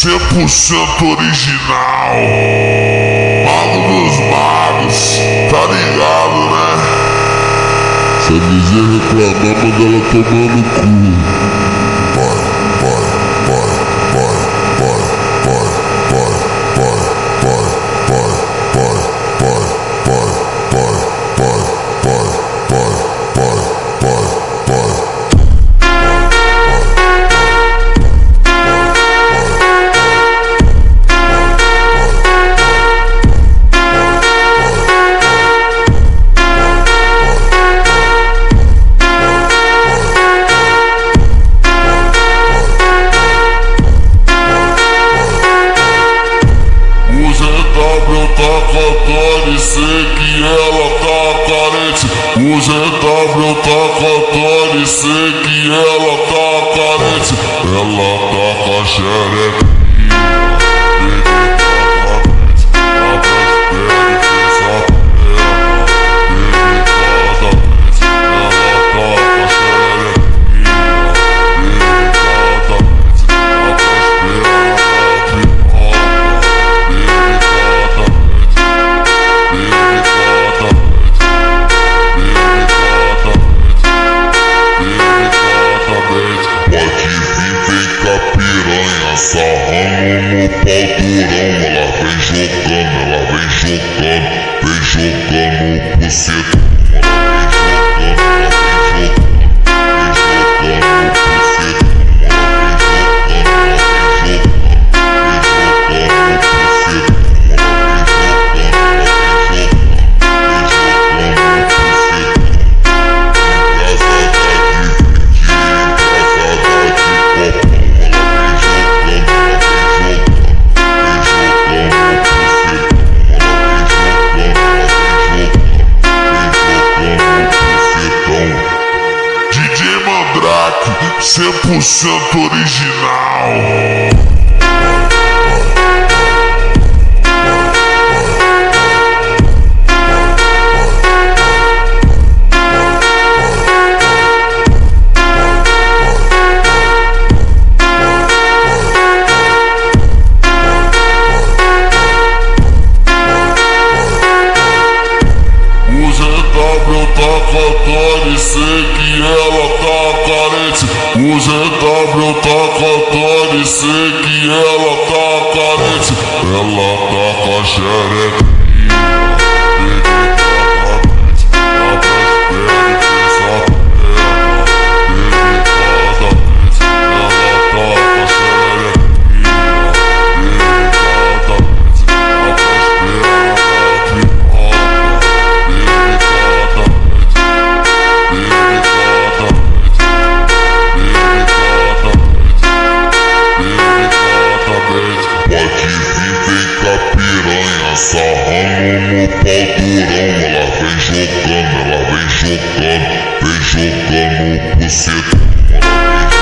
100% original. Mago dos magos, tá ligado, né? Se a dizer reclamar, manda ela tomar no cu. Sei que ela tá carente. O ZW tá cantando e sei que ela tá carente. Ela tá com a xerequinha. Sarrando no pau durão, ela vem jogando bucetão. DJ Mandrake, 100% original. Tá cantando e sei que ela tá carente. O ZW tá cantando e sei que ela tá carente. Ela tá com a xerequinha. Sarrando no pau durão, ela vem jogando bucetão.